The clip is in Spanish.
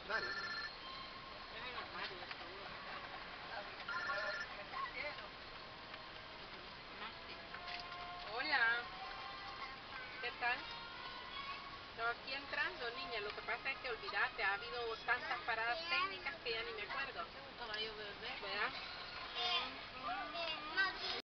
Dale. Hola, ¿qué tal? Yo aquí entrando, niña. Lo que pasa es que olvídate, ha habido tantas paradas técnicas que ya ni me acuerdo. ¿Verdad?